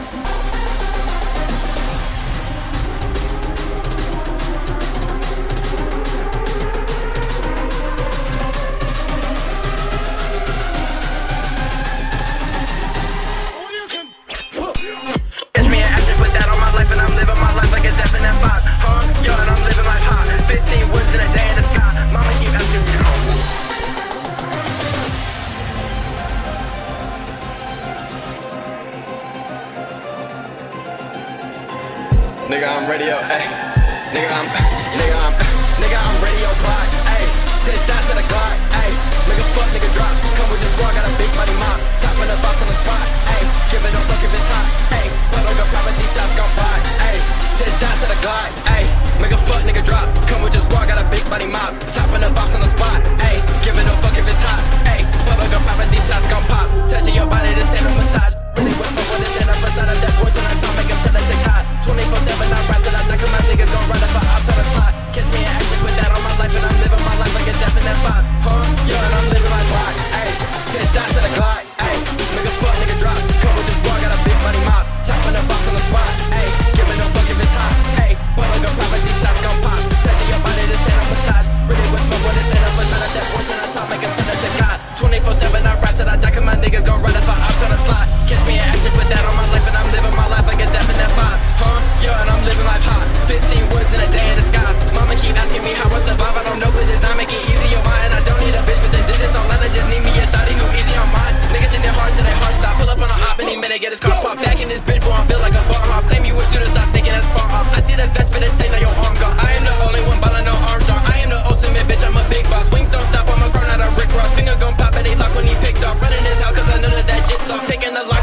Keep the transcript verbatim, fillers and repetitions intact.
Nigga, I'm radio, ayy. Nigga, I'm, nigga, I'm, nigga, I'm radio block, ayy. Ten shots at the Glock, ayy. Nigga, fuck, nigga, drop. Come with this squad, got a big money mop. Chopping the box on the spot, ayy. Give it no fuck if it's hot, ayy. But I'm gonna profit, these shots gon' fly, ayy. Ten shots at the Glock, ayy. Nigga, fuck, nigga, drop. Come with this squad, got a big money mop. Chopping the box on the spot, ayy. Give it no fuck if it's hot, ayy. But I'm gonna profit, these shots gon' pop. Touching your body, this ain't a massage. Really with my one, and I'm beside of that boy till I time, make him tell that chick hot. twenty-four seven, I rap till I knock my niggas gon' run up, I'll tell the slot. Catch me in action with that on my life, and I'm living my life like a definite five. Huh? Yo, and I'm living my block, ayy. Ten shots at the Glock, ayy. Nigga fuck, nigga drop. Come with this squad, got a big money mop. Chopping the box on the spot, ayy. Give it no fuck if it's hot, ayy. But I'm gon' profit, these shots gon' pop. Touching your body, this ain't a massage. Really with my one, this ain't a massage. That boy till I talk, make him tell that chick hot. twenty-four seven, I rap till I die, cause my niggas gon' run up, I'll tell the slot. Catch me in action with that on my life, and I'm living my life like a definite five. Huh? Yo, and I'm living life hot. Fifteen words in a day in the sky. Mama keep asking me how I survive. I don't know, but it's not making it easy on mine. I don't need a bitch with the digits online. I just need me a shawty who easy on mine. Niggas in their hearts till they heart stop. Pull up on a hop any minute, get his car popped. Back in this bitch, boy, I'm built like a bomb. I'll claim you a shooter, stop thinking that's far off. I see the vest, but it take now your arm gone. I am the only one, ballin' no arms strong. I am the ultimate bitch, I'm a big boss. Wings don't stop, I'm a car, not a Rick Ross. Finger gon' pop, and they lock when he picked off. Running his house, cause I know that that shit's off. Picking the lock.